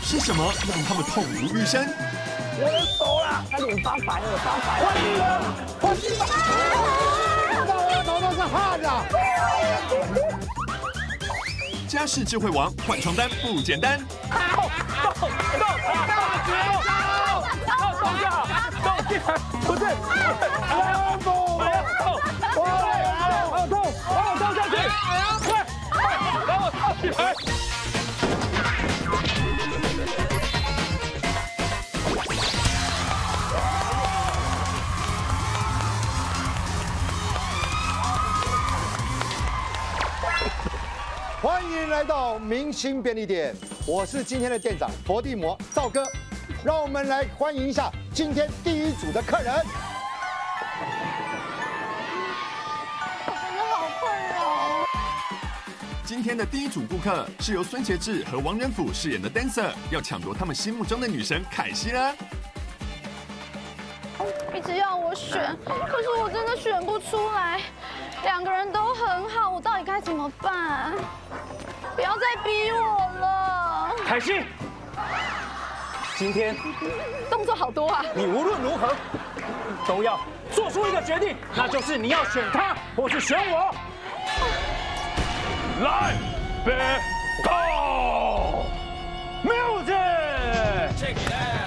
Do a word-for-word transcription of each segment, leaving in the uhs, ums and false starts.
是什么让他们痛不欲生？ 我的手啦，他脸发白了，发白了。换你了，换你吧。我头都是汗啊！ 家事智慧王换床单不简单。 动动动！大绝招！动动就好，动进来，不是，来不，我要动，我要动，把我动下去，快，把我套起来。 欢迎来到明星便利店，我是今天的店长佛地魔赵哥，让我们来欢迎一下今天第一组的客人。 真的好困扰。 今天的第一组顾客是由孙协志和王仁甫饰演的 dancer， 要抢夺他们心目中的女神凯西啦。 一直要我选，可是我真的选不出来。 两个人都很好，我到底该怎么办？不要再逼我了， 凯西，今天动作好多啊！ 你无论如何都要做出一个决定，那就是你要选他，或是选我。来 ，Be Go Music。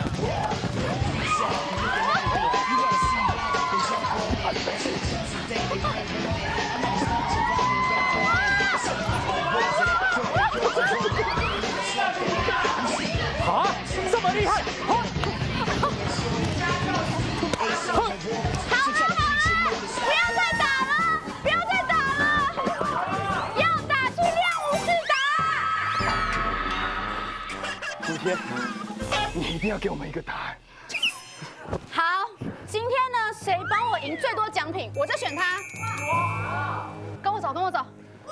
啊，这么厉害！好， 好了好了，不要再打了，不要再打了，要打去练武士打。 今天你一定要给我们一个答案。 好，今天呢，谁帮我赢最多奖品，我就选他。跟我走，跟我走。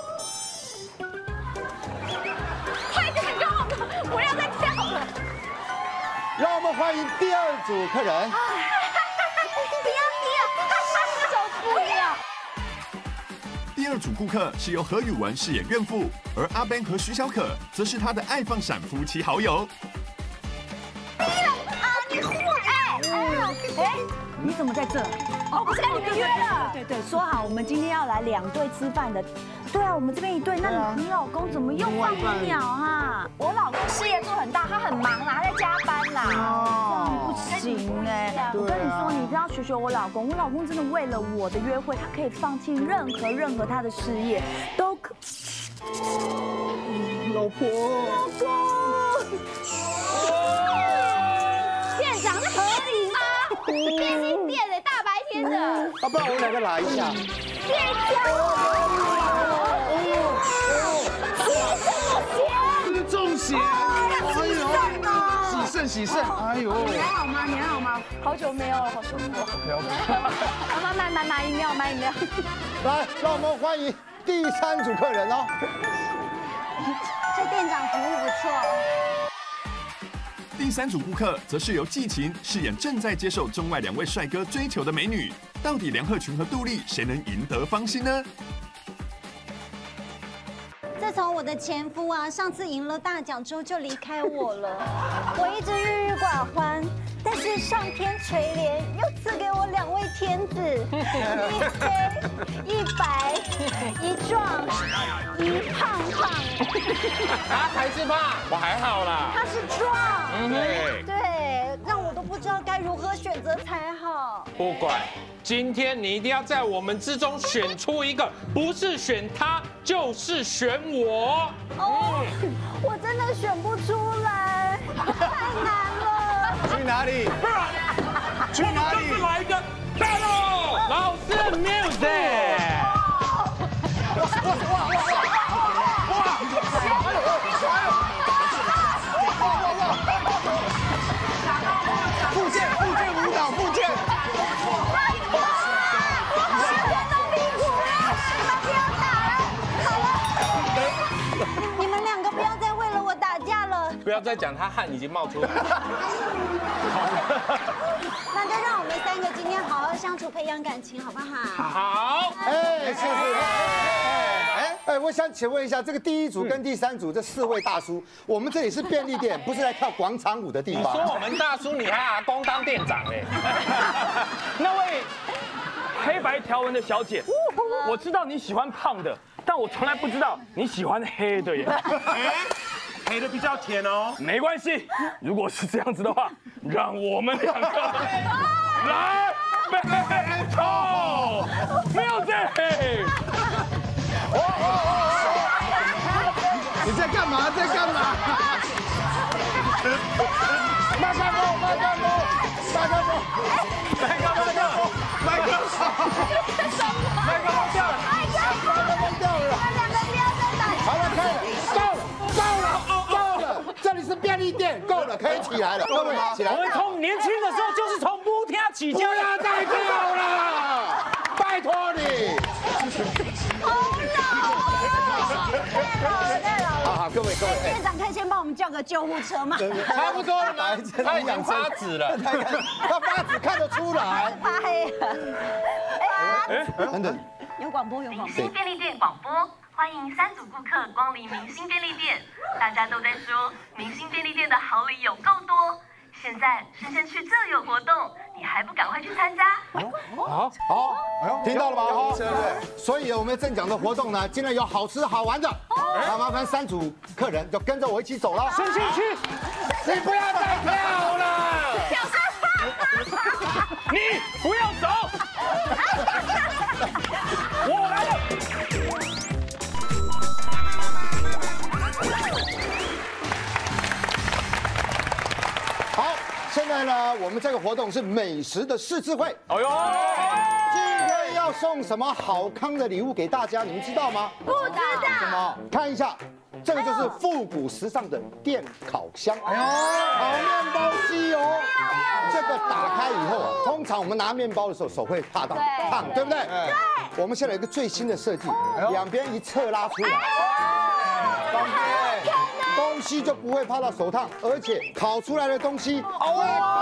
快点跟我走，不要再跳了！ 让我们欢迎第二组客人。 不要踢了，就不要。 第二组顾客是由何宇文饰演怨妇，而阿 Ben 和徐小可则是他的爱放闪夫妻好友。 啊，你祸哎！ 哎，你怎么在这？ 哦，我是跟你们约了。 对对，说好我们今天要来两队吃饭的。 对啊，我们这边一对，那你老公怎么又放一鸟啊？ 我老公事业做很大，他很忙啦，他在加班啦。 哦，不行哎！我跟你说，你一定要学学我老公，我老公真的为了我的约会，他可以放弃任何任何他的事业，都可。 老婆， 老公， 店长，这合理吗？便利店的大白天的， 要不然我们两个来一下。 店长。 中邪！哎呦，喜肾喜肾！哎呦， 你还好吗？你还好吗？ 好久没有了，好舒服。 妈妈买买买饮料，买饮料。 来，让我们欢迎第三组客人哦。 这店长服务不错。 第三组顾客则是由季晴饰演正在接受中外两位帅哥追求的美女，到底梁鹤群和杜丽谁能赢得芳心呢？ 自从我的前夫啊上次赢了大奖之后就离开我了，我一直郁郁寡欢。但是上天垂怜，又赐给我两位天子，一黑一白，一壮一胖胖。 他才是胖，我还好啦。 他是壮， 嗯对对，让我都不知道该如何选择才好。 不管，今天你一定要在我们之中选出一个，不是选他，就是选我。 哦，我真的选不出来，太难了。 去哪里？去哪里？ 就是来一个 battle， 老师 music。 哇哇哇哇！附件附件舞蹈附件。 你们两个不要再为了我打架了。 不要再讲，他汗已经冒出来了。 那就让我们三个今天好好相处，培养感情，好不好？ 好。 哎，是是。哎哎。 哎，我想请问一下，这个第一组跟第三组这四位大叔，我们这里是便利店，不是来跳广场舞的地方。 你说我们大叔，你还阿公当店长哎？那位黑白条纹的小姐，我知道你喜欢胖的，但我从来不知道你喜欢黑的耶。 黑的比较甜哦。 没关系，如果是这样子的话，让我们两个来 battle music。 你在干嘛？在干嘛？ 麦克风，麦克风，麦克风， 麦克风掉了，麦克风，麦克风掉了， 麦克风掉了。 两个不要再打。 好了，可以，够了，够了，够了，这里是便利店，够了，可以起来了，各位起来。 我们从年轻的时候就是从母跳起家。 不要再跳了，拜托你。好好，各位各位， 店长可以先帮我们叫个救护车吗？ 差不多了吗？他已经发紫了， 他发紫看得出来。 发黑了。 哎， 等等， 有广播有广播。 明星便利店广播，欢迎三组顾客光临明星便利店。大家都在说明星便利店的好礼有够多，现在生鲜区这有活动，你还不赶快去参加？ 好，好，听到了吧？好，所以我们正讲的活动呢，今天有好吃好玩的，那麻烦三组客人就跟着我一起走了。 生鲜区， 你不要再跳了， 你不要走，我来了。 好，现在呢，我们这个活动是美食的试吃会。 哎呦， 今天要送什么好康的礼物给大家，你们知道吗？ 不知道。 什么？看一下，这个就是复古时尚的电烤箱。哎呦，烤面包机哦。这个打开以后啊，通常我们拿面包的时候手会怕到烫，对不对？对。我们现在有一个最新的设计，两边一侧拉出来，方便。东西就不会怕到手烫，而且烤出来的东西会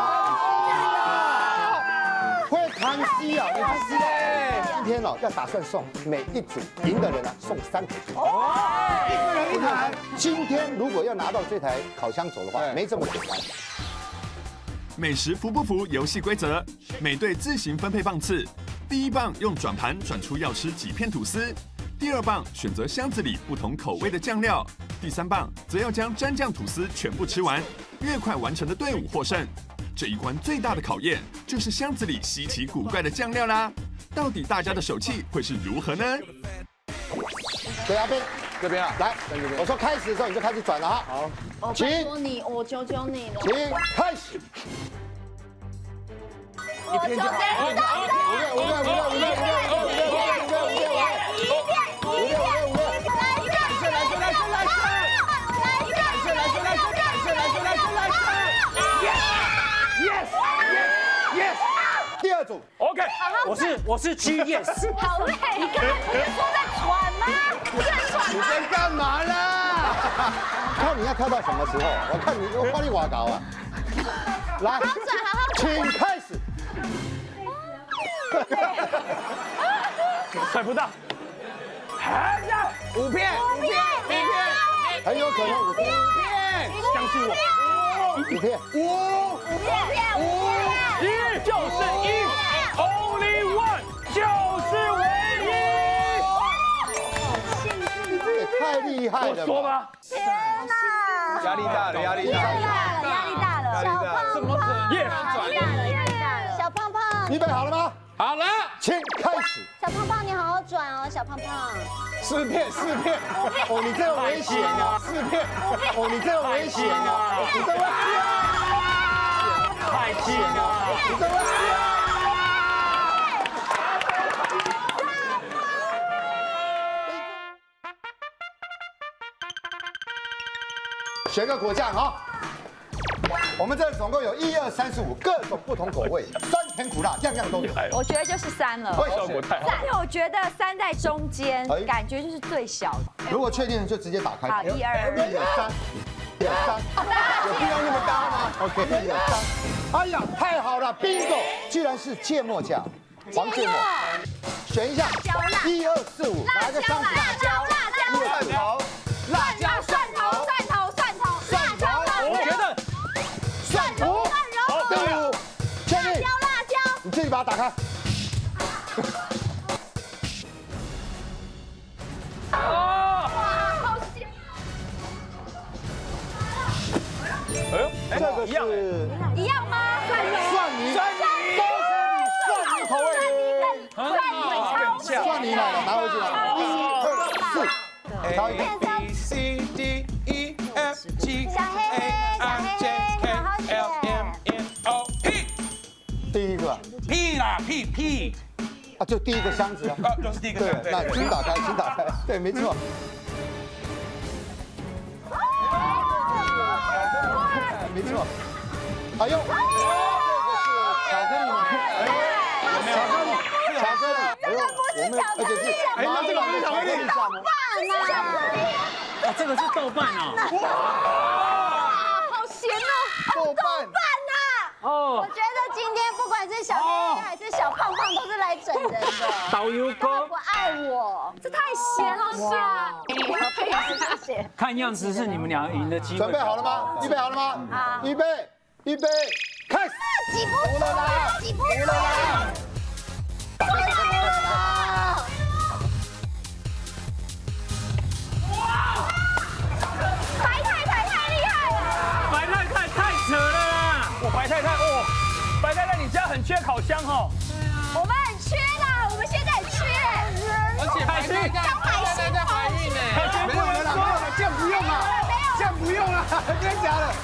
会康熙啊！你看，今天哦要打算送每一组赢的人啊送三台机。哦，一个人一台。今天如果要拿到这台烤箱走的话，没这么简单。 美食服不服游戏规则，每队自行分配棒次。第一棒用转盘转出要吃几片吐司。第二棒选择箱子里不同口味的酱料，第三棒则要将蘸酱吐司全部吃完，越快完成的队伍获胜。这一关最大的考验就是箱子里稀奇古怪的酱料啦，到底大家的手气会是如何呢？ 对啊，边这边啊， 来，我说开始的时候你就开始转了哈。好，请你，我求求你了。 请开始。 我求求你了。 五个，五个，五个，五个，五个，五个，五个，五个，五个，五个，五个，五第二组 ，OK， 我是我是 G Yes。 好累，你刚才不是说在喘吗？不是在喘你吗？ 在干嘛啦？看你要跳到什么时候？我看你我帮你瓦搞啊！来，请开始。 甩不到，哎呀， 五片，五片，五片， 很有可能五片， 相信我， 五片， 五， 五片，五一就是一 ，Only One 就是唯一。 这也太厉害了吧！ 我说吧， 天哪！ 压力大了，压力大了， 压力大了，小胖胖， 耶！ 压力大了，压力大了，小胖胖， 预备好了吗？ 好了， 请开始。 小胖胖，你好好转哦，小胖胖。 四片，四片， 哦，你这个危险啊！ 四片， 哦，你这个危险啊！你这个太近了， 你这个选个果酱啊！我们这总共有一二三四五各种不同口味，酸甜苦辣样样都有。 我觉得就是三了， 为效果太好。 因为我觉得三在中间哎， 感觉就是最小的。 如果确定就直接打开。 好，一二一二三，一二三，有必要那么大吗 ？OK， 一二三。哎呀，太好了 ，bingo， 居然是芥末酱，黄芥末。选一下，一二四五，哪个箱子？ 辣椒辣椒辣椒蒜头，辣椒蒜头， 蒜头蒜头蒜头， 我觉得蒜头，第五，确定， 辣椒， 你自己把它打开。 哦， 好咸。 哎呦， 这个是一样吗？蒜泥， 蒜泥， 蒜泥都是你蒜泥口味的。 很好， 蒜泥来了，拿回去了。一二四，挑一个。 B C D E F G 小黑 A 黑，小 I 黑 J 黑， K 好好 L M 写。 N O P 第一个 P 啦 P P 啊，就第一个箱子啊。 啊，又是第一个对箱，对那请打开，请打开。对，没错。没错。哎呦，这个是巧克力吗？巧克力，巧克力。哎呦，我们而且是哎，那这个不是巧克力，啊，这个是豆瓣啊。 好咸哦！ 豆瓣饭呐！我哦， 觉得今天不管是小黑黑还是小胖胖，都是来整人的。 导游根本哥不，爱我， 这太咸了，咸。 谢谢。 看样子是你们俩赢的机会。 准备好了吗？预备好了吗？ 好预备，预备，开始。 挤不出来，挤不出来。我输了。 白太太太厉害了， 白太太太扯了啦！我白太太哦，白太太你家很缺烤箱哦。 我们很缺啦，我们现在很缺。 而且白太太白太太在怀孕呢， 没有了啦，没有了，这样不用了，这样不用了，真的假的？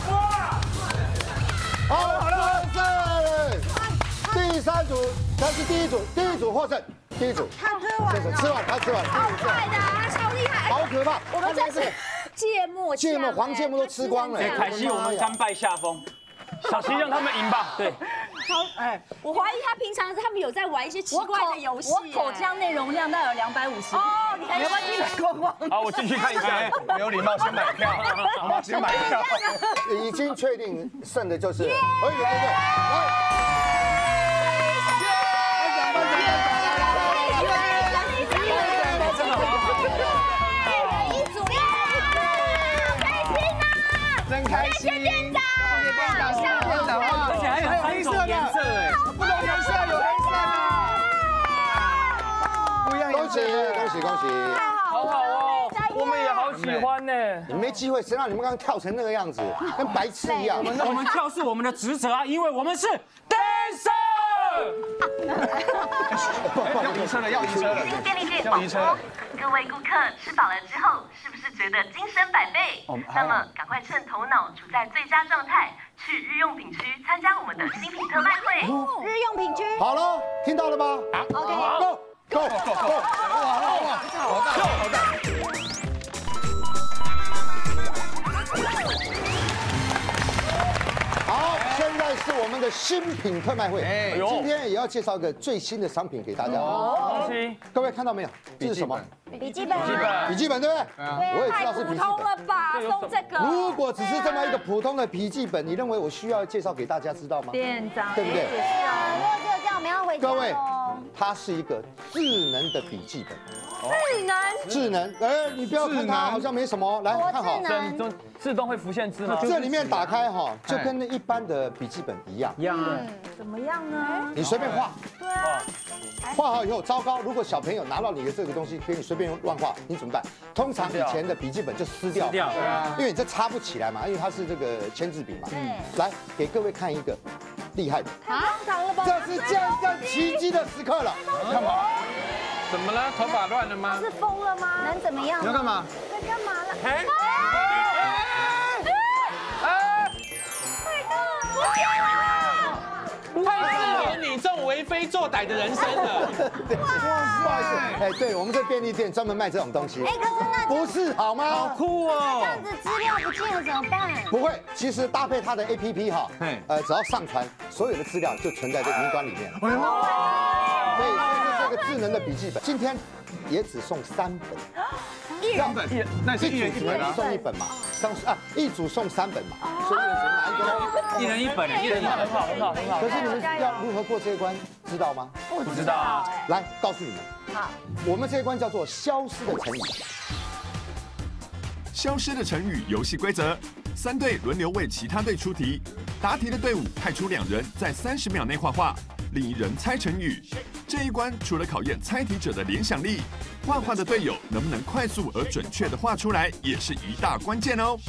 好了好了，胜！第三组，他是第一组，第一组获胜，第一组。 他吃完先生吃完，他吃完，第一组快的啊，超厉害！ 好可怕！ 我们这是芥末酱， 芥末黄芥末都吃光了。 哎，凯西，我们甘拜下风，小西让他们赢吧。对， 哎，我怀疑他平常他们有在玩一些奇怪的游戏。 我口腔内容量大概有两百五十。 哦，你还要不要进来逛逛？ 好，我进去看一下。 没有礼貌，先买票，好吗？先买票。 已经确定胜的就是，哎，对对对，来。 真开心！谢谢店长，谢谢店长，谢谢店长啊！ 而且还有三种颜色哎， 不同颜色有黑色的，不一样恭喜恭喜恭喜！ 好好哦，我们也好喜欢呢。 你没机会，谁让你们刚刚跳成那个样子，跟白痴一样。 我们跳是我们的职责啊，因为我们是 dancer。 要移车了，要移车了， 新便利店要移车了。 各位顾客吃饱了之后，是不是觉得精神百倍？那么赶快趁头脑处在最佳状态，去日用品区参加我们的新品特卖会。 日用品区。 好了，听到了吗 OK。 ？Go go go go！ 哇哇哇，好大好大！ 好，现在是我们的新品特卖会。 哎今天也要介绍一个最新的商品给大家。 恭喜！ 各位看到没有？这是什么？ 笔记本。 基本笔记本对不对？我也知道是笔记通本。 了吧，送这个。 如果只是这么一个普通的笔记本，你认为我需要介绍给大家知道吗？ 店长， 对不对？ 是啊，如果只有这样，我们要回家各位喽。 它是一个智能的笔记本。 智能智能，哎，你不要看它好像没什么，来多看好智。能。 自自动会浮现字吗？ 这里面打开哈，就跟一般的笔记本一样， 一样啊。 怎么样呢？ 你随便画。 对啊， 画好以后，糟糕！如果小朋友拿到你的这个东西，给你随便乱画，你怎么办？通常以前的笔记本就撕掉， 撕掉对啊因为你这插不起来嘛，因为它是这个签字笔嘛。 对来，给各位看一个厉害的， 太荒唐了吧？ 这是见证奇迹的时刻了。 干嘛？怎么了？头发乱了吗？ 是疯了吗？能怎么样？ 你要干嘛？ 在干嘛了？ 哎太适合你这种为非作歹的人生了。 对，不好意思，哎，对我们这便利店专门卖这种东西。 哎，可是那不是好吗？ 酷这哦！ 样子资料不见了怎么办？ 不会，其实搭配它的 A P P 哈嘿， 呃，只要上传，所有的资料就存在这云端里面了。对，所以这是一个智能的笔记本。今天也只送三本， 三本，那是一人一本啊。 送一本嘛，上啊一组送三本嘛，所以一人只能拿一个咯。 一人一本，一人一本，很好，很好，很好。 可是你们要如何过这一关，知道吗？ 不知道啊。 来告诉你们， 好， 我们这一关叫做消失的成语。 消失的成语游戏规则：三队轮流为其他队出题，答题的队伍派出两人在三十秒内画画，另一人猜成语。这一关除了考验猜题者的联想力，画画的队友能不能快速而准确地画出来，也是一大关键哦。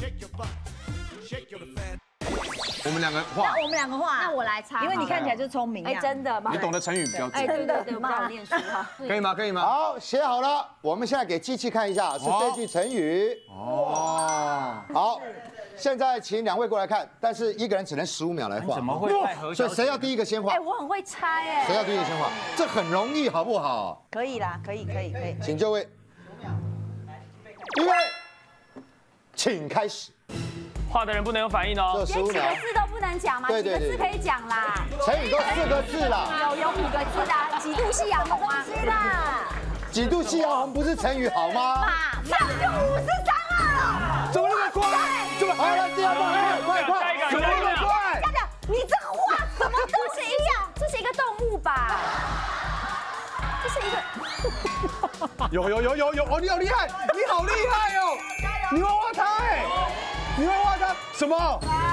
我们两个画， 我们两个画， 那我来猜， 因为你看起来就聪明。哎，真的吗？ 你懂得成语比较多。 哎，对对对，我们好念书哈。 可以吗？可以吗？ 好，写好了，我们现在给机器看一下，是这句成语。哦，好，现在请两位过来看，但是一个人只能十五秒来画。 怎么会太和所以谁要第一个先画哎，？我很会猜哎。 谁要第一个先画？这很容易，好不好？ 可以啦，可以可以可以。 请就位，预备，请开始。 画的人不能有反应哦。 这十五秒， 字都不能讲吗？ 对对对， 可以讲啦。 成语都四个字啦。 有有五个字的，几度夕阳红啊？是啦。 几度夕阳红不是成语好吗？ 这样就五十三了。 怎么那么快？怎么？ 好了，第二棒，快快快！ 怎么那么快？ 等等，你这个画什么东西呀？这是一个动物吧？这是一个。 有有有有有哦，你好厉害，你好厉害哦！你会画它哎，你会画它什么？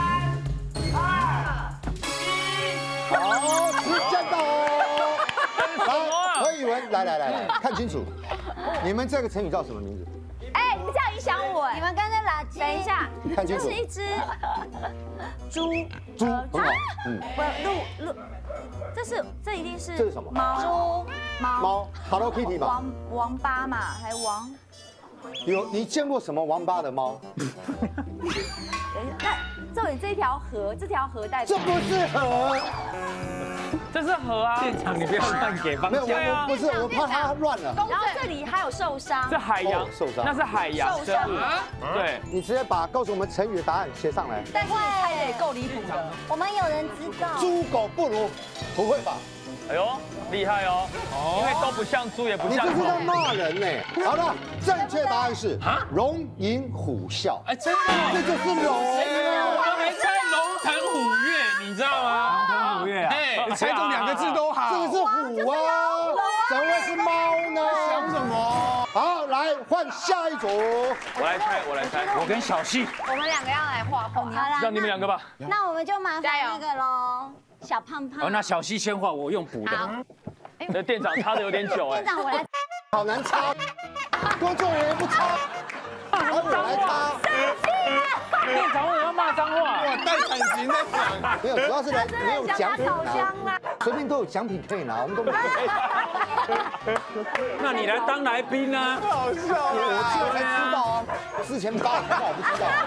好，时间到哦。来，何以文，来来来来，看清楚，你们这个成语叫什么名字？ 哎，你们这样影响我。 你们刚才垃圾。 等一下， 看清楚这是一只猪。 猪，很好，嗯， 不，鹿鹿，这是这一定是这是什么猫猪猫猫 ，Hello Kitty 吧？ 王王八嘛，还王？ 有你见过什么王八的猫？ 那这里这条河，这条河代表这不是河， 这是河啊！ 现场你不要乱给方没有， 向。 我不是，我怕它乱了。 然后这里还有受伤， 这海洋哦受伤那是海洋受伤生物。对， 你直接把告诉我们成语的答案写上来。 但是猜的也够离谱的。 我们有人知道。 猪狗不如，不会吧？ 哎呦，厉害哦！因为都不像猪，也不像你这是在狗。 骂人呢。好了，正确答案是龙吟虎啸。 哎，真的， 这就是龙。 我们还猜龙腾虎跃，你知道吗？龙腾虎跃啊！ 哎，你猜中两个字都好。 这个是虎啊，怎么会是猫呢？ 想什么？ 好，来换下一组。 我来猜，我来猜。 我跟小溪， 我们两个要来画画。 好啦， 让你们两个吧。 那我们就麻烦那个喽，小胖胖。 哦，那小溪先画，我用补的。 那店长擦的有点久哎店。长，我来。 好难擦，工作人员不擦，还我来擦。 店长为什么要骂脏话？ 哇，带感情在讲。 没有，主要是人没有奖品拿，随便都有奖品可以拿，我们都没有。 那你来当来宾啊？ 好笑我这才知道啊，事前八卦我不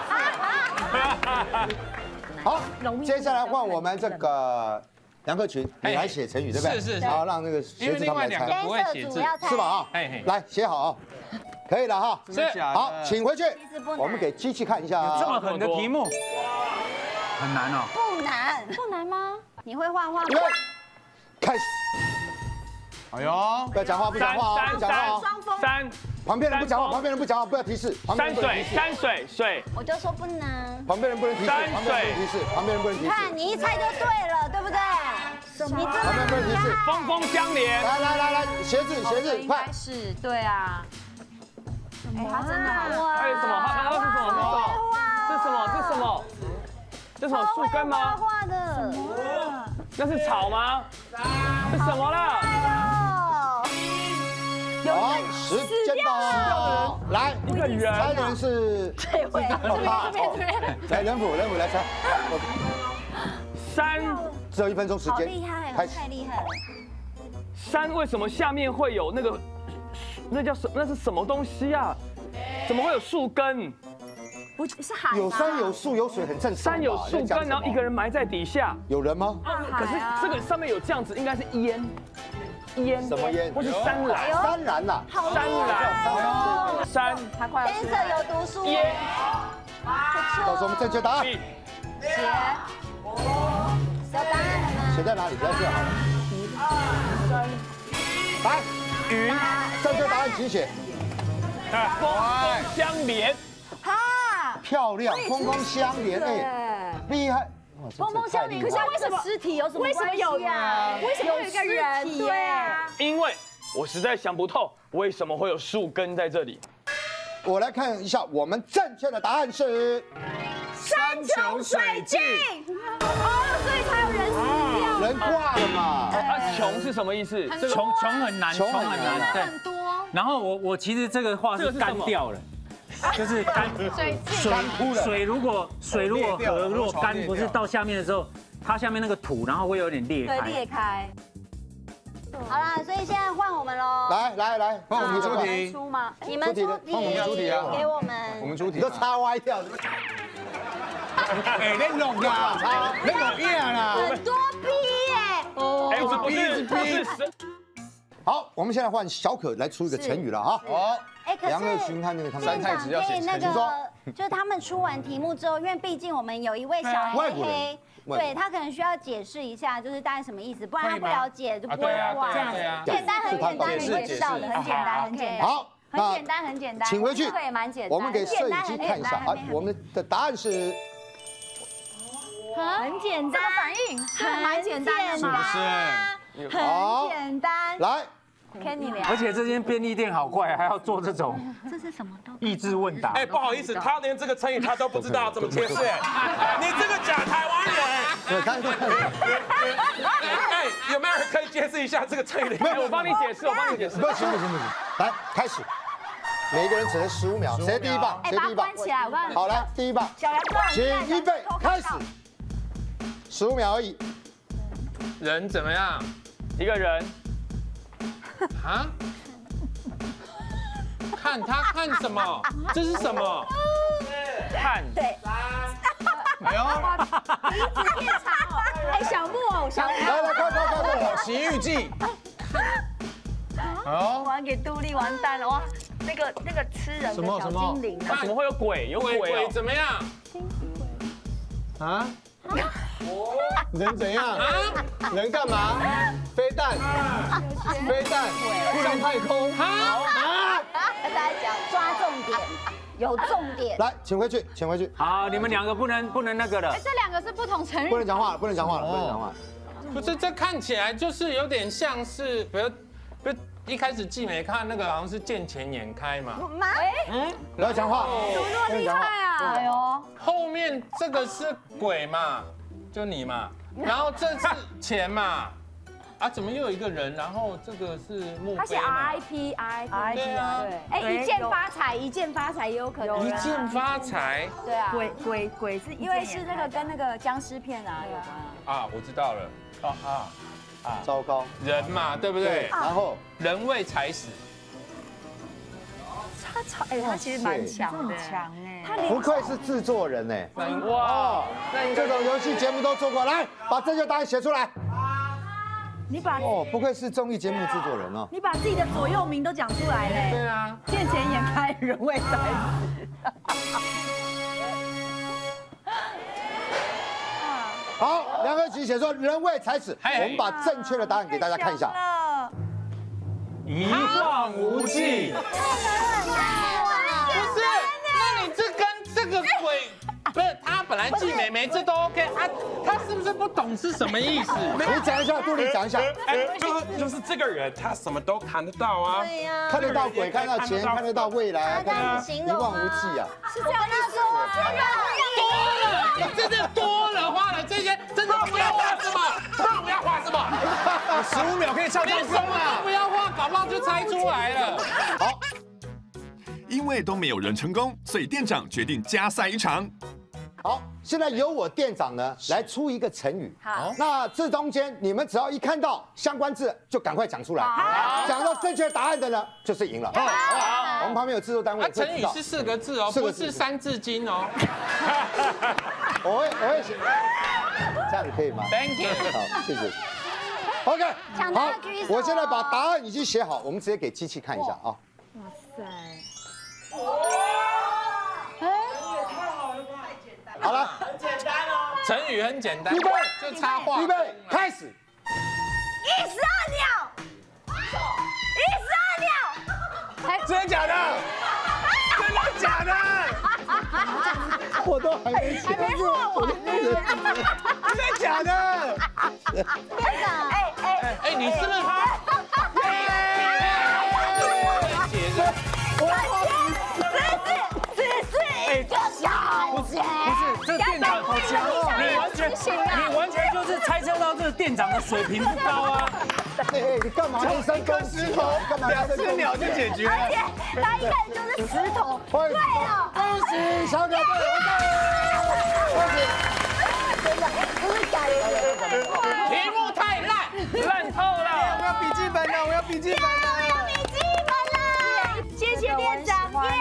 知道。好，接下来换我们这个梁克群，你来写成语对不对？ 是是是好，让那个学子他们来猜， 不会写字是吧？啊，来写好啊，可以了哈。 真的假的？ 好，请回去，我们给机器看一下啊。 这么狠的题目，很难哦。 不难， 不难吗？ 你会画画吗预？备，开始。 哎呦， 不要讲话，不讲话啊，不讲话啊。 山旁边人不讲话，旁边人不讲话，不要提示。旁边山水人不能提示。 山水水我就说不难。 旁边人不能提示， 山旁边人不能提示，旁边人不能提示。 看你一猜就对了，对不对？你真旁边不能提示。 峰峰相连。 来来来来，写字写字，快！ 是，对啊。哎，他真的好哇还有什么？还有是什么？这是什么？这是什么？这是什么树根吗？ 画的。 那是草吗？这什么啦？ 好，时间到了，来， 一个人。 猜的人是这位， 哦他哦，来人府人府来猜， 山只有一分钟时好间， 厉害哦， 开始。 太厉害了。 山为什么下面会有那个？那叫什？那是什么东西啊？怎么会有树根？ 不是海吗？ 有山有树有水很正常吧。 山有树你在讲什么根，然后一个人埋在底下。 有人吗？ 可是这个上面有这样子，应该是烟，烟什么烟或是山岚， 山岚呐， 山岚，山他快要天色有读书。 烟， 告诉我们正确答案， 笔写。有答案了吗？ 写在哪里？不要写好了。来， 云， 正确答案请写。 啊，风风相连， 漂亮，峰峰相连，哎，厉害。 峰峰相连，可是为什么尸体有什么关系啊？为什么有一个人？对啊， 因为我实在想不透为什么会有树根在这里。 我来看一下，我们正确的答案是山穷水尽。哦，所以才有人死掉。 人挂了嘛。 啊，穷是什么意思？ 这个穷穷很难，穷很难，对。 很多。 然后我我其实这个话是干掉了。 就是干水水水如果水如果河如果干不是到下面的时候，它下面那个土然后会有点裂开。 对，裂开。 好啦，所以现在换我们喽。 来来来，换我们出题。 出吗？你们出题， 换我们出题啊！ 给我们。 我们出题。你都插歪掉。 哎，你弄啦，你弄硬啦。 很多 B 耶。哦。 哎，我逼是逼。 好，我们现在换小可来出一个成语了哈。 哦。 哎，可梁乐群和那个他们三太子要写那个，就是他们出完题目之后，因为毕竟我们有一位小黑黑，对他可能需要解释一下，就是大概什么意思，不然他不了解就不会画。 这样子， 简单很简单，你会知道的，很简单，很简单。 好， 很简单，很简单。 请回去， 这个也蛮简单。 我们给摄影机看一下啊，我们的答案是， 很简单， 反应蛮简单的， 是不是？ 很简单。 来。 跟你聊， 而且这间便利店好怪，还要做这种这是什么都益智问答。 哎，不好意思，他连这个成语他都不知道怎么解释。你这个假台湾人。 对，看看。 哎，有没有人可以解释一下这个成语？ 没有，我帮你解释，我帮你解释。 不行不行不行，来开始，每个人只能十五秒，谁第一棒？谁第一棒？ 关起来，我看。 好，来第一棒， 小梁哥， 请预备开始，十五秒而已。 人怎么样？ 一个人。 啊？看他看什么？这是什么？ 看。 对。 哎呦， 鼻子变长哦。哎，小木偶，小木偶。 来来，快快快快！ 洗浴记。哦。 玩给杜丽完蛋了哇！那个那个吃人的小精灵啊。 怎么会有鬼？有鬼鬼怎么样？ 啊？人怎样？人干嘛？飞弹，飞弹，上太空。 好啊！跟大家讲，抓重点，有重点。 来，请回去，请回去。 好，你们两个不能不能那个了。 哎，这两个是不同成语。 不能讲话了，不能讲话了，不能讲话了。 不是，这看起来就是有点像是，比如，比如一开始季美看那个好像是见钱眼开嘛。 妈， 嗯， 不要讲话， 怎么那么厉害啊？哎呦， 后面这个是鬼嘛，就你嘛，然后这是钱嘛。 啊，怎么又有一个人？然后这个是墓碑嘛？ 他写 R I P R I P， 对啊， 哎，一键发财，一键发财也有可能。 一键发财。 对啊，鬼鬼鬼是因为是那个跟那个僵尸片啊有关啊。啊，我知道了。啊啊啊！糟糕， 人嘛，对不对？ 然后人为财死。 他超哎，他其实蛮强的，强哎。他不愧是制作人哎。 哇， 这种游戏节目都做过，来把正确答案写出来。 你把哦，不愧是综艺节目制作人哦。 你把自己的左右铭都讲出来嘞。 对啊， 见钱眼开，人为财死。 好，梁和琪写说人为财死，我们把正确的答案给大家看一下。 一望无际。 不是，那你这跟这个鬼。 不是他本来季美眉这都 OK 啊，他是不是不懂是什么意思？ 你讲一下，杜丽讲一下。 哎，就是就是这个人，他什么都看得到啊。 对呀， 看得到鬼，看得到钱，看得到未来，一望无际啊。 是这样意思吗？ 多了，你真的多了，画了这些，真的不要画什么，不要画什么。 十五秒可以唱连什么都不要画，搞不好就猜出来了。 好， 因为都没有人成功，所以店长决定加赛一场。 好，现在由我店长呢来出一个成语。好，那这中间你们只要一看到相关字，就赶快讲出来。好，讲到正确答案的呢，就是赢了。好，好，我们旁边有制作单位。 成语是四个字哦，不是三字经哦。 我会，我会写。这样可以吗 ？Thank you。 好，谢谢。OK， 好，我现在把答案已经写好，我们直接给机器看一下啊。哇塞！好了， 很简单哦。成语很简单， 预备， 就插话。 预备，开始。 一石二鸟，一石二鸟， 真的假的？真的假的？ 我都还没写， 还没画完， 真的假的？ 店长， 哎哎哎，你是不是他？姐姐， 直接情啊？ 你完全就是猜测到这个店长的水平不高啊！ 哎，你干嘛人生跟石头？干嘛两只鸟就解决了？ 而且他一开始就是石头。 对了， 恭喜小鸟队获胜！恭喜！ 真的不是假的。 题目太烂， 烂透了！ 我要笔记本了，我要笔记本了。 我要笔记本了，谢谢店长耶！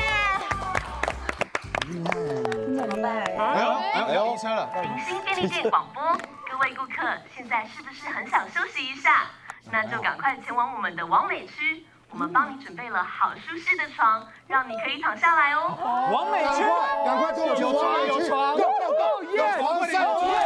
怎么办？ 哎呦哎呦，车了。 明星便利店广播，各位顾客现在是不是很想休息一下？那就赶快前往我们的王美区，我们帮你准备了好舒适的床，让你可以躺下来哦。 王美区， 赶快跟我去王美区， 有床， 有有有床上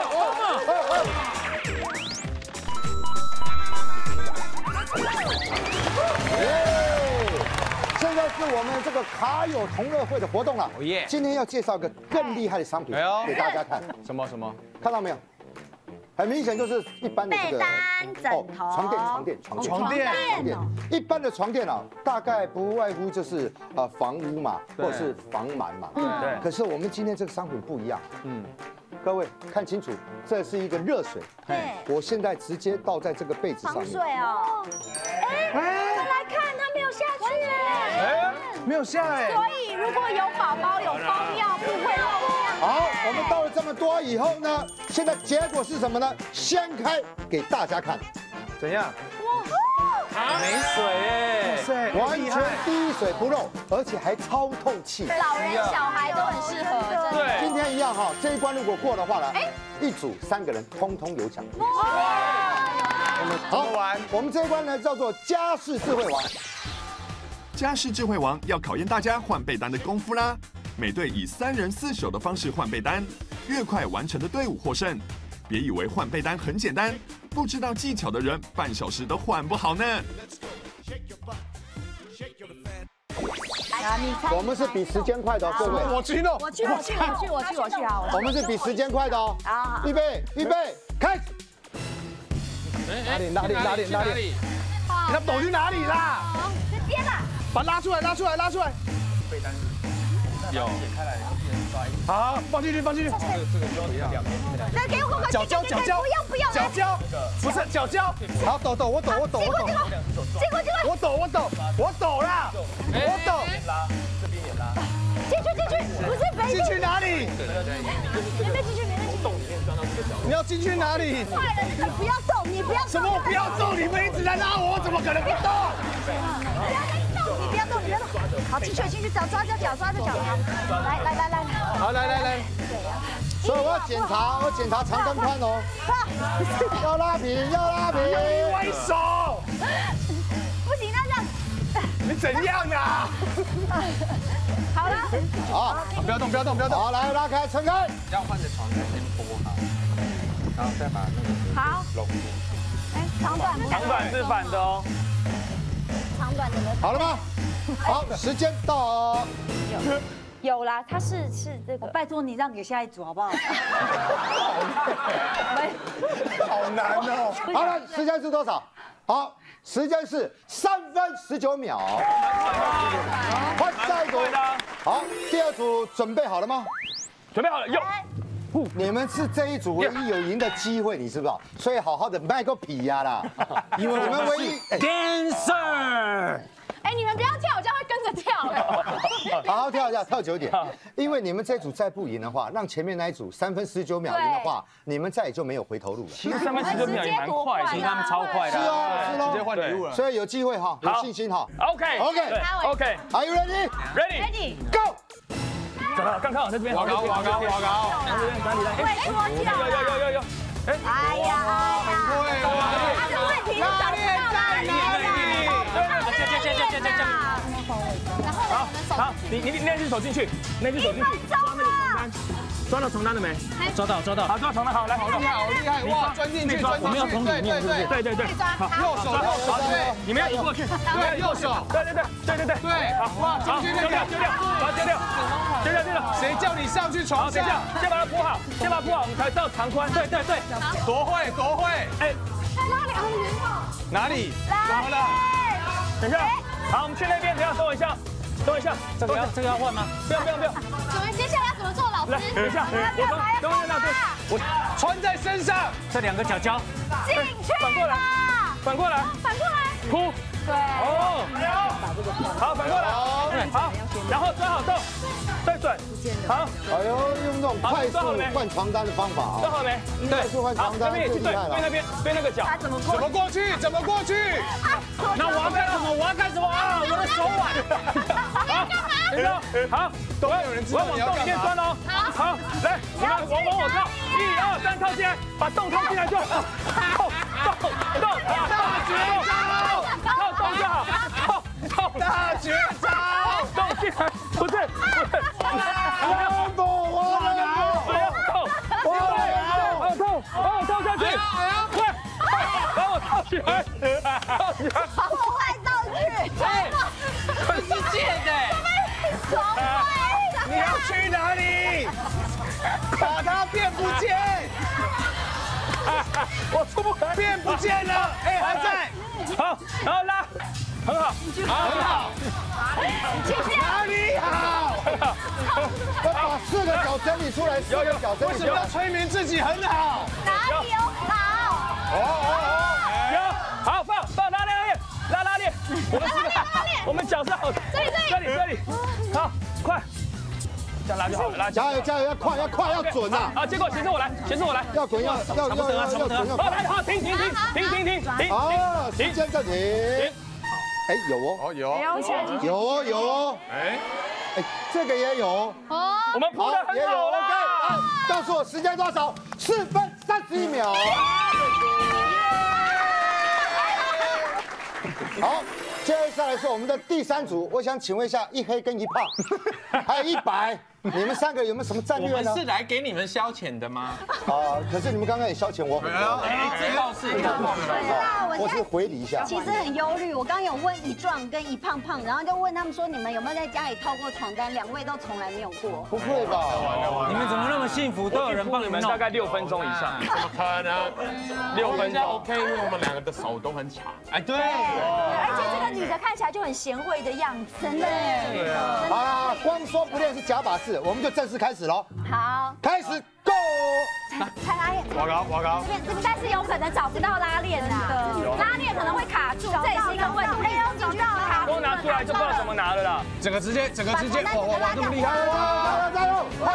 现在是我们这个卡友同乐会的活动了。今天要介绍个更厉害的商品给大家看。 什么什么？ 看到没有？很明显就是一般的这个被单、枕头、 床垫、床垫、床垫、 床垫床垫。一般的床垫啊，大概不外乎就是呃房屋嘛，或者是防螨嘛。 对。 可是我们今天这个商品不一样。嗯。各位看清楚，这是一个热水。 对。 我现在直接倒在这个被子上面。 防水哦。哎，再来看，它没有下去哎。 没有下哎。 所以如果有宝宝有包尿布会漏尿。 好，我们倒了这么多以后呢，现在结果是什么呢？掀开给大家看， 怎样？ 啊，没水哎， 完全滴水不漏，而且还超透气。 老人小孩都很适合，真的。 对， 今天一样哈，这一关如果过的话呢，一组三个人通通有奖。我们好玩，我们这一关呢叫做家事智慧王。 家事智慧王要考验大家换被单的功夫啦。每队以三人四手的方式换被单，越快完成的队伍获胜。别以为换被单很简单，不知道技巧的人半小时都换不好呢。 我们是比时间快的哦，各位。 我去弄， 我去，我去，我去，我去，我去啊！ 我们是比时间快的哦。好，预备，预备，开始。 哪里哪里哪里哪里？你要抖去哪里啦？ 直接吧。 把它拉出来，拉出来，拉出来。被单有解开来，一人抓一。好，放进去，放进去。这个这个不要， 来给我， 脚胶，脚胶， 不要不要， 脚胶，不是脚胶。好，抖抖，我抖，我抖，我抖。 结果结果， 我抖，我抖，我抖啦，我抖。拉，这边也拉。 进去进去，不是飞进去哪里？ 没没进去，没没进去。 你要进去哪里？ 坏了，你不要动，你不要动。 什么？我不要动，你们一直在拉我，我怎么可能不动？ 你不要动，你不要动。好，进去进去，脚抓着脚，抓着脚。来来来来。 好，来来来。 所以我要检查，我检查长跟宽哦。要拉平，要拉平。 挥手。 不行，那这样。 你怎样啊？ 好了。 好， 不要动，不要动，不要动。 好，来拉开，撑开。 要换的床单先铺好，然后再把那个好拢住。 哎，长短不？ 长短是反的哦。 长短怎么？ 好了吗？好，时间到。 有啦，他是是这个。 拜托你让给下一组好不好？ 好难哦。 好了，时间是多少？好，时间是三分十九秒。换下一组。好，第二组准备好了吗？ 准备好了，用。 你们是这一组唯一有赢的机会，你知不知道？所以好好的卖个皮呀啦，因为你们唯一 dancer。 哎，你们不要跳，我这样会跟着跳。 好好跳一下，跳久一点。因为你们这组再不赢的话，让前面那一组三分十九秒赢的话，你们再也就没有回头路了。 其实三分十九秒也蛮快，其实他们超快的。 是哦，是喽， 直接换礼物了。 所以有机会哈，有信心哈。 OK OK OK， Are you ready? Ready Go！ 怎么？刚看好这边。 瓦高瓦高瓦高。 对，我跳。 有有有有有。 哎呀哎呀！ 会他的问题是找不到哪里来。 这这这这这这。 然后呢？ 好，你你那只手进去，那只手进去。抓到床单了没？抓到抓到。好，抓床单好，来，好厉害好厉害！哇，钻进去钻进去。我们要从里面，对对对。好，右手右手对，你们要移过去。对，右手。对对对对对对。对，好，哇，进去丢掉丢掉，好丢掉，丢掉丢掉。谁叫你上去床上？先把它铺好，先把它铺好，我们才知道长宽。对对对。多会多会。哎， 拉两个人哪里？怎么了？ 等一下，好，我们去那边，等下等我一下，等我一下。这个要这个要换吗？不要不要不要。 我们接下来要怎么做？老老师， 来，等一下，我从东面那对，我穿在身上， 这两个脚脚进去， 反过来，反过来， 反过来， 扑， 对， 哦，好，反过来，好，然后抓好动，对准，好， 哎呦，用那种快速换床单的方法啊， 抓好没？ 快速换床单对， 最厉害了。 对那边，对那个脚， 怎么过去？怎么过去？ 那我要干什么？我要干什么啊？我的手腕。好，等一下，好，都有人知道你要干嘛。哦。好，来，你们往往我靠，一二三，套进来，把洞套进来就好。洞洞洞，大绝招，套洞就好。套套大绝招， 洞进来，不是不是。 我不，我不要， 不要动，我不要动，把我套下去，快，把我套起来，套起来。 破坏道具， 哎，这是借的。 你要去哪里？把它变不见， 我出不来， 变不见了，哎，还在。 好，然后拉，很好， 很好，哪里好？ 要把四个脚整理出来，四个脚整理出来为什么要。催眠自己很好？ 哪里有好？ 哦哦哦， 有，好放放拉链，拉拉链，我们四个，我们脚是好的， 这里这里这里，好，快，这样拉就好了，拉加油加油，要快要快要准啊！ 好，结果协助我来，协助我来， 要滚要要要要要准要好，来，好，停停停停停停停， 好，时间暂停。哎，有哦， 哦有， 有哦有哦， 哎， 哎，这个也有哦。 哦， 我们铺的也有很好 OK， 了， 告诉我时间多少？四分三十一秒。好，接下来是我们的第三组，我想请问一下，一黑跟一胖，还有一白，你们三个有没有什么战我略呢？ 们是来给你们消遣的吗？ 啊，可是你们刚刚也消遣我很多， 哎，这倒是，这倒是。 对啊，我现在我是回礼一下。 其实很忧虑。我刚刚有问一壮跟一胖胖，然后就问他们说，你们有没有在家里套过床单？两位都从来没有过。 不会吧？ 你们怎么那么幸福，都有人帮你们大概六分钟以上， 怎么可能？ 六分钟 OK，因为我们两个的手都很长。哎，对。 而且这个女的看起来就很贤惠的样子，真的。 好啦，光说不练是假把式，我们就正式开始喽。 好， 开始 Go！ 看拉链， 我高我高这，边这边但是有可能找不到拉链啊，拉链可能会卡住，这也是一个问题。 没有找到啊， 光拿出来就不知道怎么拿了啦。 整个直接整个直接，哇哇哇，这么厉害！ 加油加油！漂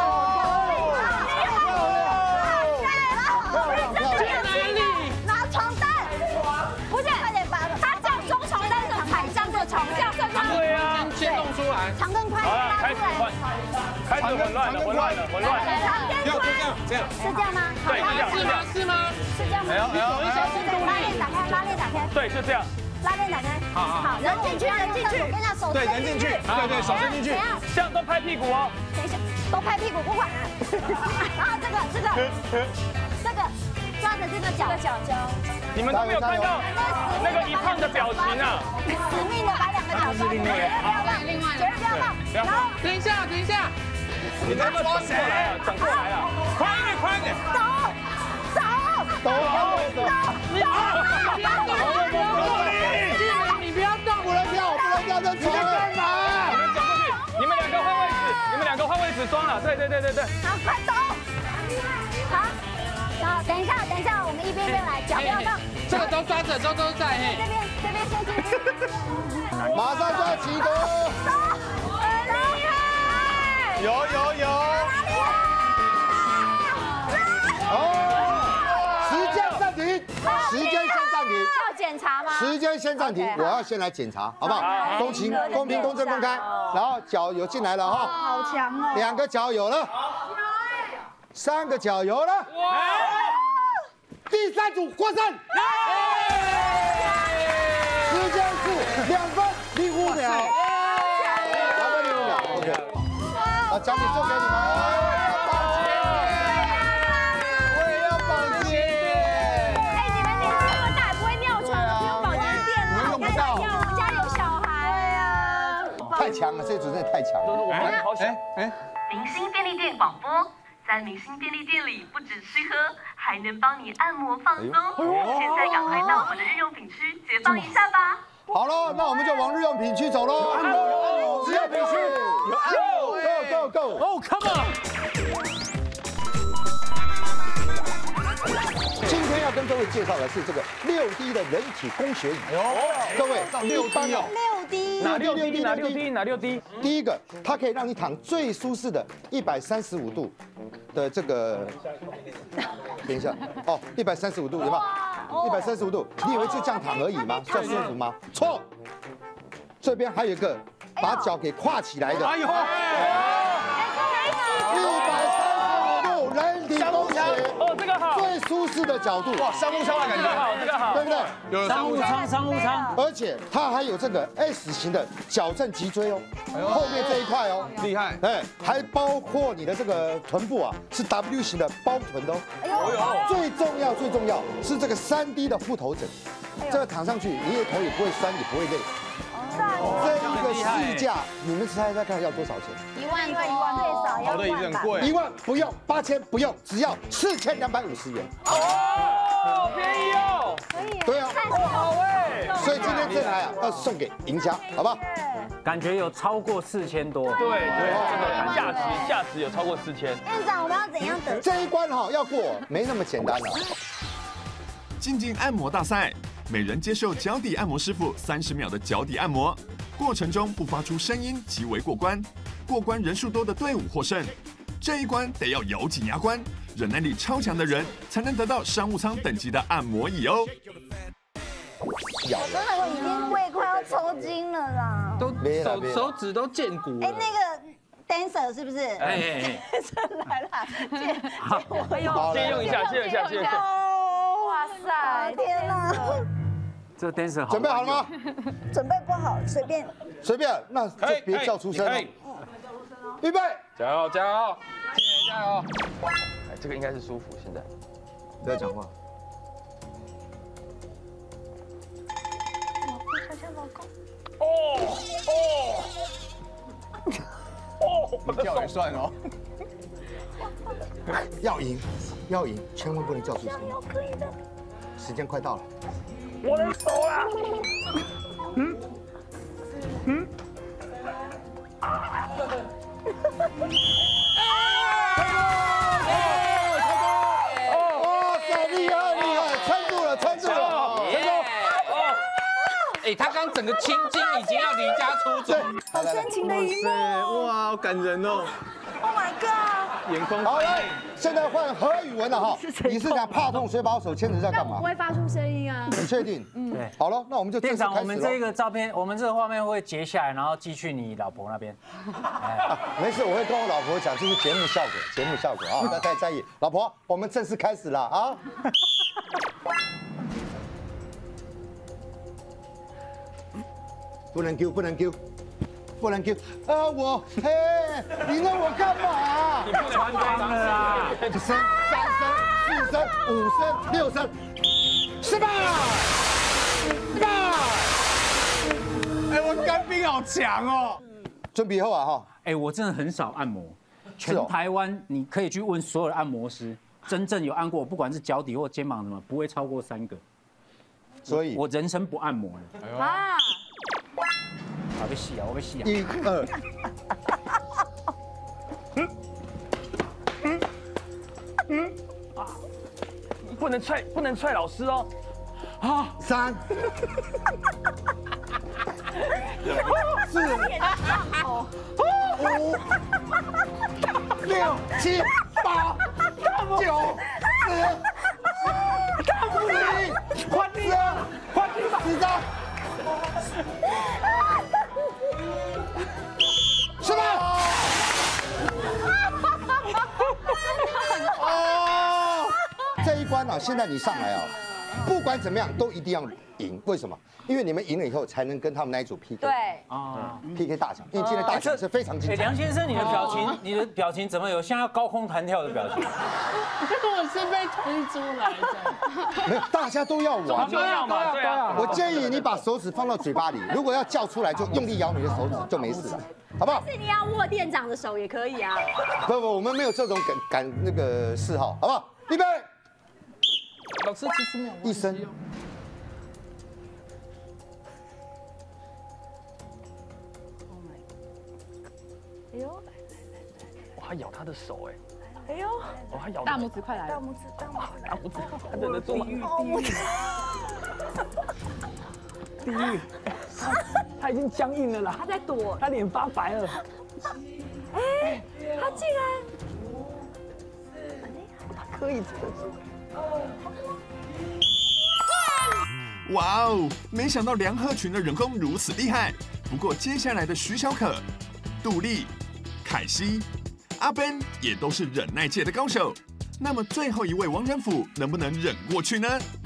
亮漂亮！ 哪里？ 拿床单，不是，快点把他这样装床单是踩上这床，这样算吗？ 对啊， 先弄出来。 长跟宽好了， 拉开始混，开始混乱了，混乱了，混乱了。 要就这样这样， 是这样吗？ 对，是这样，是这样， 是吗？ 是这样吗？ 哎呦哎呦， 拉链打开，拉链打开， 对，就这样。 拉链打开。 好好好，人进去，人进去，我跟你讲，手对人进去，对对手伸进去怎，样？ 这样都拍屁股哦。 等一下，都拍屁股不管。然后这个这个这个抓着这个脚脚脚， 你们都没有看到那个一胖的表情啊！ 死命的把两个脚抓住，绝对不要放，绝对不要放。然后等一下，等一下， 你在抓谁？ 转过来了， 快一点，快一点。 走走走走走！ 你不要动，你不要动， 不能跳，不能跳，这你在干嘛？ 你们走过去，你们两个换位置，你们两个换位置装了，对对对对对。 好，快走！好，然后等一下，等一下，我们一边一边来，脚不要放。 这个都抓着，都都在嘿。 这边这边先进去。 马上就要起功！ 很厉害！ 有有有， 哦，时间暂停，时间先暂停。 要检查吗？ 时间先暂停，我要先来检查，好不好？公平、公平、公正、公开。然后脚有进来了哈， 好强哦！ 两个脚有了，三个脚有了，第三组获胜。时间是两分零五秒，两分零五秒 ，OK。好，奖品送给你们。我也要绑结。 哎，你们年纪那么大，不会尿床的，不用保洁垫了。 用不到我们家有小孩呀。 太强了，这组真的太强了。 我们好想。 哎， 明星便利店广播，在明星便利店里不只吃喝，还能帮你按摩放松。现在赶快到我们的日用品区解放一下吧！ 好了，那我们就往日用品区走喽。日用品区，有 Go Go Go！ Oh come on！ 各位介绍的是这个六 D 的人体工学椅。各位， 六 D 哦， 六 D 哪六 D 哪六 D 哪六 D？ 第一个，它可以让你躺最舒适的一百三十五度的这个，等一下，哦，一百三十五度有没有？一百三十五度，你以为就这样躺而已吗？算舒服吗？错，这边还有一个把脚给跨起来的。哎呦！一百三十五度人体工学， 哦，这个好， 最舒适的角度。 哇，商务舱的感觉， 这个好，这个好， 对不对？ 有商务舱， 商务舱， 而且它还有这个 S 型的矫正脊椎哦，后面这一块哦， 厉害。 哎，还包括你的这个臀部啊，是 W 型的包臀的哦。哎呦，最重要最重要是这个三 D 的护头枕，这个躺上去你的头也不会酸，也不会累。这一个市价，你们猜猜看要多少钱？ 一万多， 最少要好的椅子很贵， 一万不用，八千不用，只要四千两百五十元。 哦，便宜哦， 可以， 对啊， 好哎， 所以今天这台啊要送给赢家，好不好？ 感觉有超过四千多。 对对，这个价值价值有超过四千。 院长，我们要怎样得？ 这一关哈要过，没那么简单了。 精进按摩大赛，每人接受脚底按摩师傅三十秒的脚底按摩，过程中不发出声音即为过关。过关人数多的队伍获胜。这一关得要咬紧牙关，忍耐力超强的人才能得到商务舱等级的按摩椅哦。 我真的我已经胃快要抽筋了啦， 都手手指都见骨了。 哎，那个 dancer 是不是？ 哎哎哎 ，dancer 来了，借借我用，借用一下，借用一下，借用一下。 哇塞，天哪！ 这 dancer 好， 准备好了吗？ 准备不好，随便。 随便，那就别叫出声了。预备， 加油加油，今年加油！哎，这个应该是舒服，现在。 不要讲话。 哦哦哦，你叫也算哦。 要赢，要赢，千万不能叫出声。 可以的。 时间快到了。 我的手啊！嗯嗯。 哇塞，厉害厉害，撑住了，撑住了，成功！ 哎，他刚整个青筋已经要离家出走， 好深情的一幕， 哇，好感人哦 ！Oh my god！ 眼眶。 好来，现在换何宇文了哈。你是想怕痛，所以把我手牵着在干嘛？ 不会发出声音啊。 你确定？嗯，对。好了，那我们就店长，我们这个照片，我们这个画面会截下来，然后寄去你老婆那边。 没事，我会跟我老婆讲，这是节目效果，节目效果啊，不要太在意。老婆，我们正式开始了啊！不能丢，不能丢，不能丢啊！我嘿，你让我干嘛？ 你不能穿光了啦！ 一声、三声、四声、五声、六声，十八，十八。 哎，我干冰好强哦！ 准备后啊哈， 哎，我真的很少按摩，全台湾你可以去问所有的按摩师，真正有按过，不管是脚底或肩膀什么，不会超过三个。 所以我人生不按摩了。啊！我被洗啊！我被洗啊！ 一二。 嗯嗯啊！不能踹，不能踹老师哦。 啊！三。四。五。六七八九十。十一，换第二，换第三，十三，十八。哦，这一关啊，现在你上来啊，不管怎么样都一定要赢。为什么？因为你们赢了以后，才能跟他们那一组 P K。 对啊 ，P K 大奖，因为今天大奖是非常精彩。 梁先生，你的表情，你的表情怎么有像要高空弹跳的表情？ 我是被推出来的。 没有，大家都要玩， 都要嘛，对啊。 我建议你把手指放到嘴巴里，如果要叫出来，就用力咬你的手指，就没事了，好不好？ 是你要握店长的手也可以啊。 不不，我们没有这种感感那个嗜好，好不好？预备。 老师其实没有一声。 哎呦， 我还咬他的手哎。 哎呦， 我还咬大拇指快来了， 大拇指，大拇指， 大拇指， 忍得住吗？地狱，他他已经僵硬了啦， 他在躲， 他脸发白了。 哎，他竟然， 他可以忍住。 哇哦！没想到梁鹤群的人工如此厉害。不过接下来的徐小可、杜丽、凯西、阿 Ben 也都是忍耐界的高手。那么最后一位王仁甫能不能忍过去呢？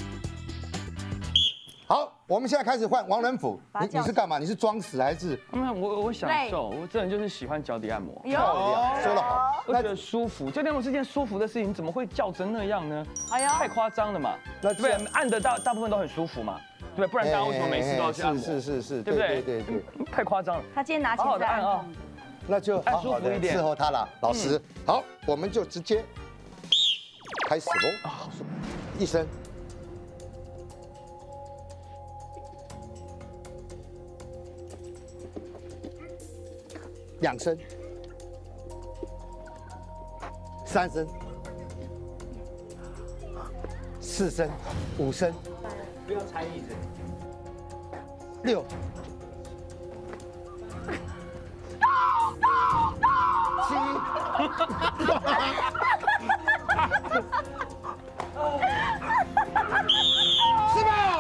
好，我们现在开始换王仁甫。你你是干嘛？你是装死还是？ 没有，我我享受，我真的就是喜欢脚底按摩。 漂亮，说得好， 我觉得舒服。脚底按摩是件舒服的事情，怎么会叫成那样呢？哎呀，太夸张了嘛！对不对？按的大大部分都很舒服嘛，对不对？不然大家为什么没事都要去按摩？ 是是是， 对不对？ 对对对， 太夸张了。 他今天拿起来按啊， 那就好好的伺候他了，老师。好，我们就直接开始喽。一声。两声，三声，四声，五声， 不要踩椅子。 六，七，是吧？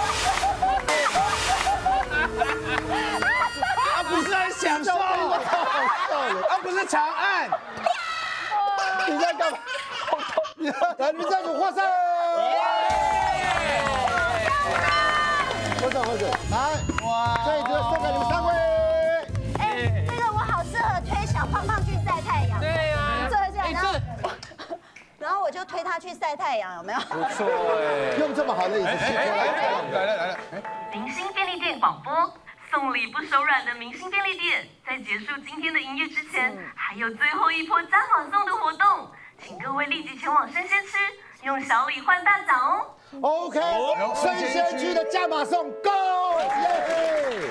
他不是很享受，他不是长按。 你在干嘛？来，女战组获胜！获胜获胜！来，哇，这一局送给你们三位。 哎，这个我好适合推小胖胖去晒太阳。 对呀， 这样，然后然后我就推他去晒太阳，有没有？ 不错哎， 用这么好的椅子去来来来来来， 明星便利店广播。送礼不手软的明星便利店，在结束今天的营业之前，还有最后一波加码送的活动，请各位立即前往生鲜区，用小礼换大奖哦。 OK， 生鲜区的加码送 ，Go！ 耶！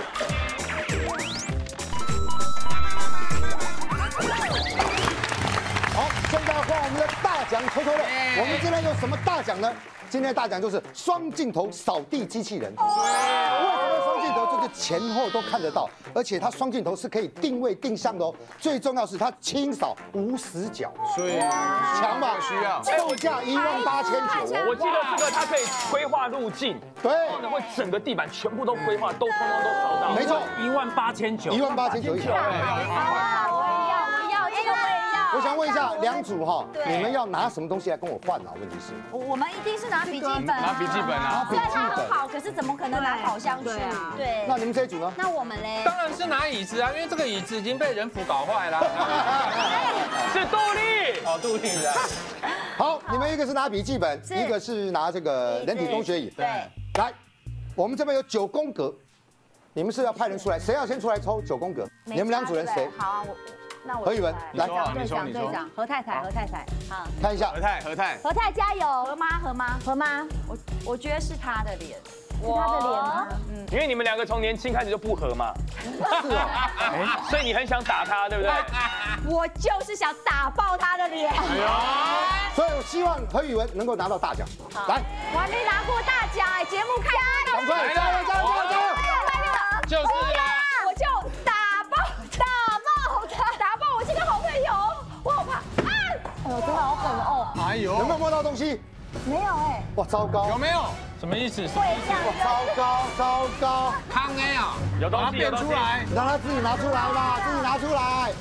好，现在换我们的大奖抽抽乐。我们今天有什么大奖呢？今天的大奖就是双镜头扫地机器人。为什么双镜头？就是前后都看得到，而且它双镜头是可以定位定向的哦。最重要是它清扫无死角， 所以强吧？ 需要。 售价一万八千九。 我记得这个它可以规划路径， 对， 然后呢会整个地板全部都规划，都通通都扫到。 没错， 一万八千九。 一万八千九。 我也要，我要，这个我也要。 我想问一下两组哈，你们要拿什么东西来跟我换啊？问题是， 我们一定是拿笔记本， 拿笔记本啊， 虽然它很好，可是怎么可能拿烤箱去？对。 那你们这一组呢？ 那我们嘞？ 当然是拿椅子啊，因为这个椅子已经被人腐搞坏了。 是杜丽， 哦，杜丽的。 好，你们一个是拿笔记本，一个是拿这个人体工学椅。 对。 来，我们这边有九宫格，你们是要派人出来，谁要先出来抽九宫格？你们两组人谁？ 好啊，我。那我何宇文来， 队长队长何太太何太太，好， 看一下何太何太何太加油，何妈何妈何妈，我我觉得是她的脸， 是她的脸吗？ 嗯，因为你们两个从年轻开始就不合嘛， 是哦， 所以你很想打他，对不对？ 我就是想打爆她的脸。 哎呀，所以我希望何宇文能够拿到大奖。来， 我还没拿过大奖哎，节目开始， 赶快加油加油加油！ 就是啦， 我就打爆打爆他，打爆我这个好朋友，我好怕啊！哎呦，真的好狠哦！ 哎呦， 有没有摸到东西？ 没有哎， 哇，糟糕！ 有没有？ 什么意思？ 会这样， 糟糕糟糕！ 康 A 啊， 有东西变出来， 让他自己拿出来吧，自己拿出来。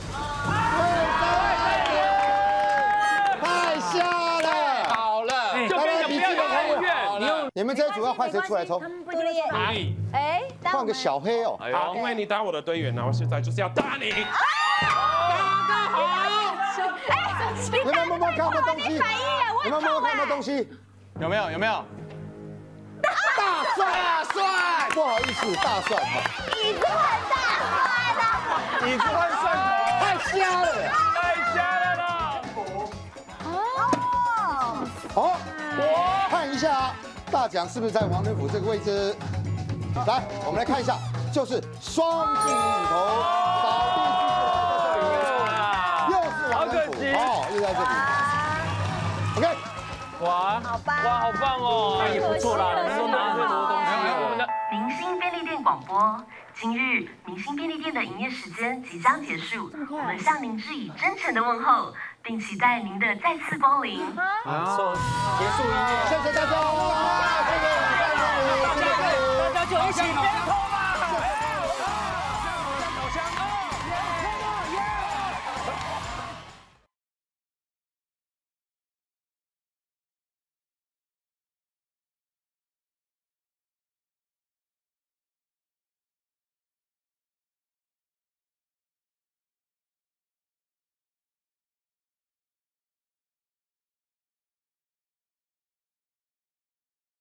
太瞎了！ 好了， 就跟你讲不要有恩怨， 你用你们这一组要换谁出来抽？ 杜丽， 杜丽， 哎， 换个小黑哦。 好，因为你打我的队员呢，我现在就是要打你。 你们摸摸看有没有东西？你们摸摸看有没有东西？ 有没有有没有？ 大蒜，大蒜，不好意思，大蒜哈。 椅子换大蒜了， 椅子换蒜头， 太瞎了， 太瞎了啦！ 哦， 好，看一下大奖是不是在王仁甫这个位置？来，我们来看一下，就是双镜头扫地机器人在这里，又是王仁甫，哦，又在这里。OK， 哇， 好吧， 哇，好棒哦， 那也不错啦，你们都拿很多东西哦。 明星便利店广播，今日明星便利店的营业时间即将结束，我们向您致以真诚的问候，并期待您的再次光临。 好，结束营业， 谢谢大家，谢谢大家， 大家就一起点头吧。